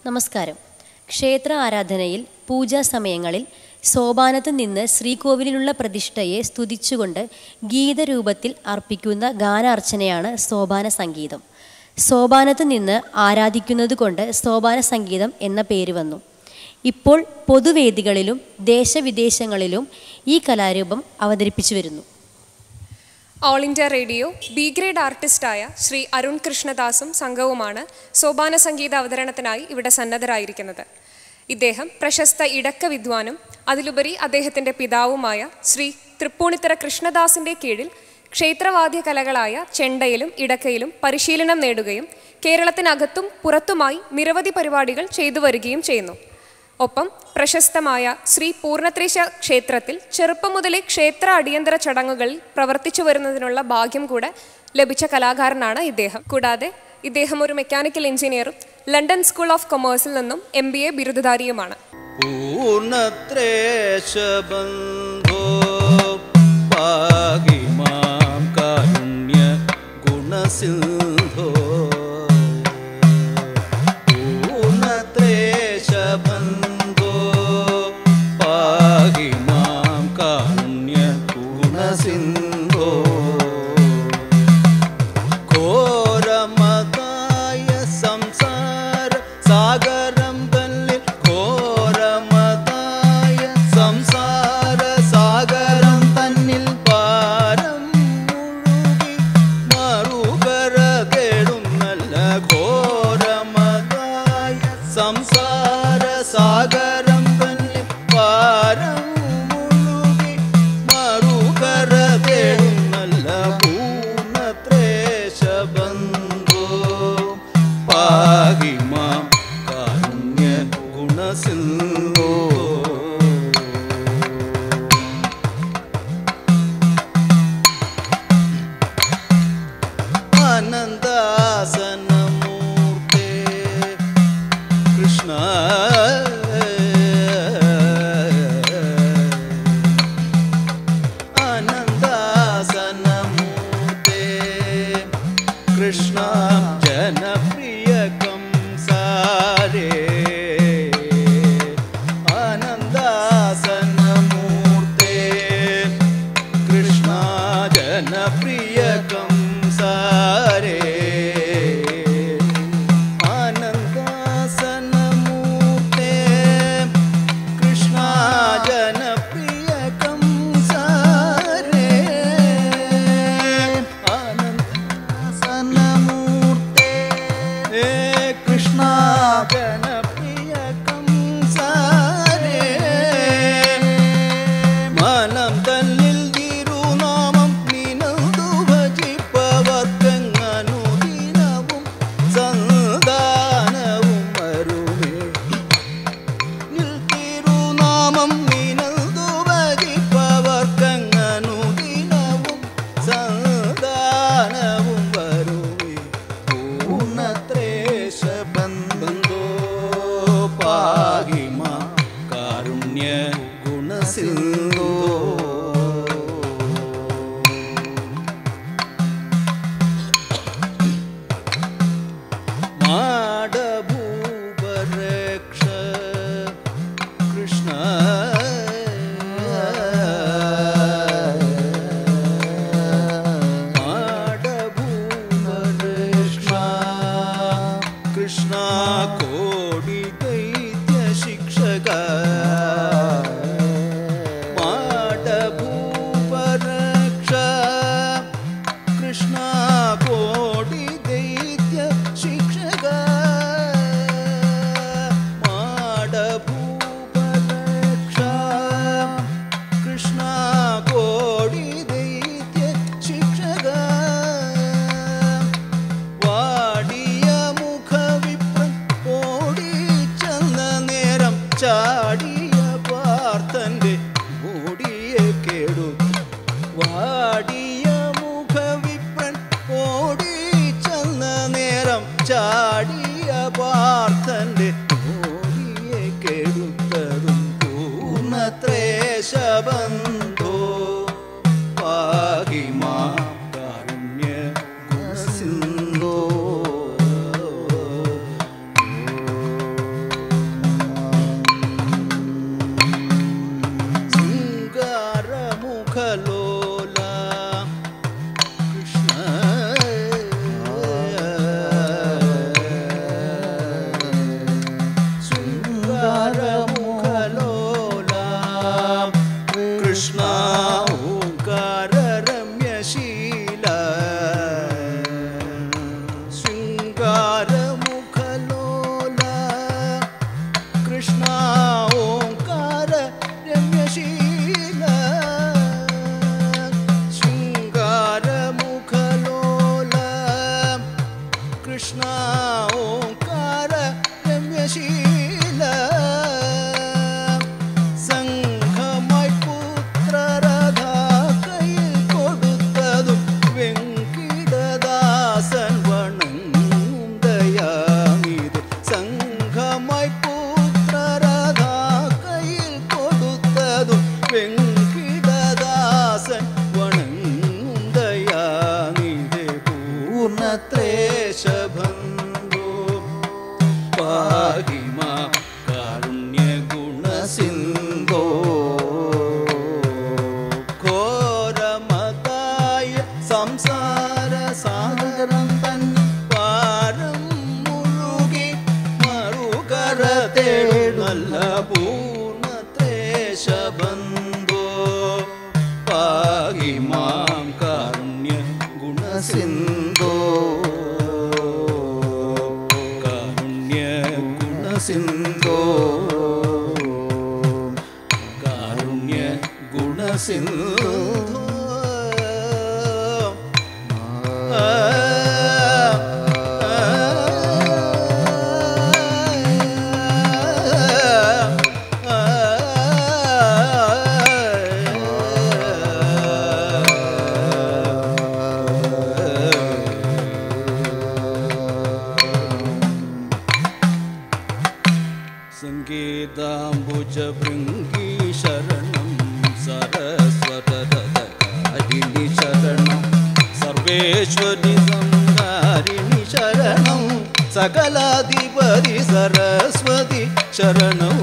നമസ്കാരം. ക്ഷേത്ര ആരാധനയിൽ പൂജാ സമയങ്ങളിൽ സോപാനത്ത് നിന്ന് ശ്രീകോവിലിനുള്ള പ്രതിഷ്ഠയെ സ്തുതിച്ചുകൊണ്ട് ഗീതരൂപത്തിൽ അർപ്പിക്കുന്ന ഗാനാർച്ചനയാണ് സോപാന സംഗീതം. സോപാനത്ത് നിന്ന് ആരാധിക്കുന്നത് കൊണ്ട് സോപാന സംഗീതം എന്ന പേര് വന്നു. ഇപ്പോൾ പൊതുവേദികളിലും ദേശവിദേശങ്ങളിലും ഈ കലാരൂപം അവതരിപ്പിച്ചു വരുന്നു. All India radio B grade ആർട്ടിസ്റ്റായ ശ്രീ അരുൺ കൃഷ്ണദാസും സംഘവുമാണ് സോപാന സംഗീത അവതരണത്തിനായി ഇവിടെ സന്നദ്ധരായിരിക്കുന്നത്. ഇദ്ദേഹം പ്രശസ്ത ഇടക്ക വിദ്വാനും അതിലുപരി അദ്ദേഹത്തിൻ്റെ പിതാവുമായ ശ്രീ തൃപ്പൂണിത്തറ കൃഷ്ണദാസിൻ്റെ കീഴിൽ ക്ഷേത്രവാദ്യ കലകളായ ചെണ്ടയിലും ഇടക്കയിലും പരിശീലനം നേടുകയും കേരളത്തിനകത്തും പുറത്തുമായി നിരവധി പരിപാടികൾ ചെയ്തു വരികയും ചെയ്യുന്നു. ഒപ്പം പ്രശസ്തമായ ശ്രീ പൂർണ്ണത്രേശ ക്ഷേത്രത്തിൽ ചെറുപ്പം മുതലേ ക്ഷേത്ര അടിയന്തര ചടങ്ങുകളിൽ പ്രവർത്തിച്ചു വരുന്നതിനുള്ള ഭാഗ്യം കൂടെ ലഭിച്ച കലാകാരനാണ് ഇദ്ദേഹം. കൂടാതെ ഇദ്ദേഹം ഒരു മെക്കാനിക്കൽ എഞ്ചിനീയറും ലണ്ടൻ സ്കൂൾ ഓഫ് കൊമേഴ്സിൽ നിന്നും MBA ബിരുദധാരിയുമാണ്. ശീല സംഘമായി പുത്രരഥ കയ്യിൽ കൊടുത്തതും വെങ്കിടദാസൻ വണങ്ങും ദയാനിധി സംഘമായി പുത്രരഥ കയ്യിൽ കൊടുത്തതും വെങ്കിടദാസൻ വണങ്ങും ദയാനിധി പൂർണ്ണത്രേശബന്ധോ പാഹിമ കാരുണ്യഗുണസിന്ധോ ഘോരമതായ സംസാര സാഗരം തൻ പാരം മുഴുകി മറുകര തേടുന്നല്ല പൂർണ്ണത്രേശബന്ധോ പാഹിമാം കാരുണ്യ ഗുണസിന്ധോ സിന്ധോ കാരുണ്യ ഗുണസിന്ധോ സംഗീതാംബുജഭൃംഗീ ശരണം സരസ്വതരഥകാരിണി ശരണം സർവേശ്വരി സംഹാരിണി ശരണം സകലാധിപതി സരസ്വതി ശരണം